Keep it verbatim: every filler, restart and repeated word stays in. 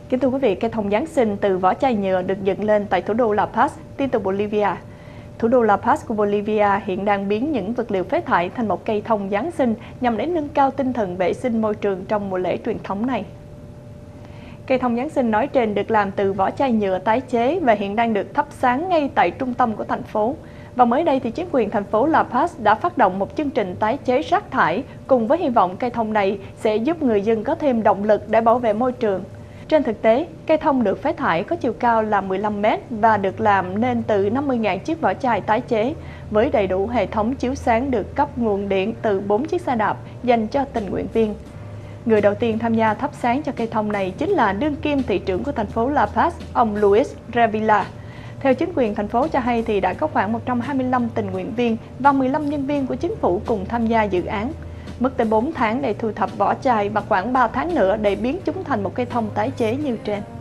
Kính thưa quý vị, cây thông Giáng sinh từ vỏ chai nhựa được dựng lên tại thủ đô La Paz, tin từ Bolivia. Thủ đô La Paz của Bolivia hiện đang biến những vật liệu phế thải thành một cây thông Giáng sinh nhằm để nâng cao tinh thần vệ sinh môi trường trong mùa lễ truyền thống này. Cây thông Giáng sinh nói trên được làm từ vỏ chai nhựa tái chế và hiện đang được thắp sáng ngay tại trung tâm của thành phố. Và mới đây thì chính quyền thành phố La Paz đã phát động một chương trình tái chế rác thải cùng với hy vọng cây thông này sẽ giúp người dân có thêm động lực để bảo vệ môi trường. Trên thực tế, cây thông được phế thải có chiều cao là mười lăm mét và được làm nên từ năm mươi nghìn chiếc vỏ chai tái chế, với đầy đủ hệ thống chiếu sáng được cấp nguồn điện từ bốn chiếc xe đạp dành cho tình nguyện viên. Người đầu tiên tham gia thắp sáng cho cây thông này chính là đương kim thị trưởng của thành phố La Paz, ông Luis Revilla. Theo chính quyền thành phố cho hay thì đã có khoảng một trăm hai mươi lăm tình nguyện viên và mười lăm nhân viên của chính phủ cùng tham gia dự án. Mất tới bốn tháng để thu thập vỏ chai và khoảng ba tháng nữa để biến chúng thành một cây thông tái chế như trên.